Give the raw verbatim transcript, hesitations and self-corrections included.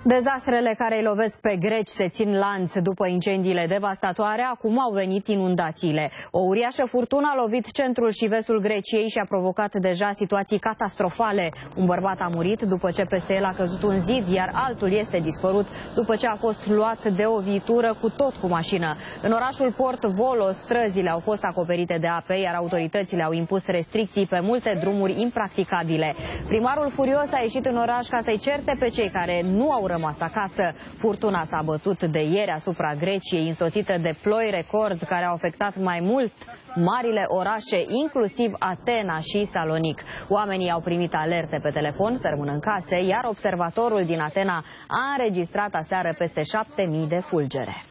Dezastrele care îi lovesc pe greci se țin lanț după incendiile devastatoare. Acum au venit inundațiile. O uriașă furtună a lovit centrul și vestul Greciei și a provocat deja situații catastrofale. Un bărbat a murit după ce peste el a căzut un zid, iar altul este dispărut după ce a fost luat de o viitură cu tot cu mașină. În orașul Port Volos, străzile au fost acoperite de ape, iar autoritățile au impus restricții pe multe drumuri impracticabile. Primarul furios a ieșit în oraș ca să-i certe pe cei care nu au rămas acasă. Furtuna s-a bătut de ieri asupra Greciei, însoțită de ploi record care au afectat mai mult marile orașe, inclusiv Atena și Salonic. Oamenii au primit alerte pe telefon să rămână în case, iar observatorul din Atena a înregistrat aseară peste șapte mii de fulgere.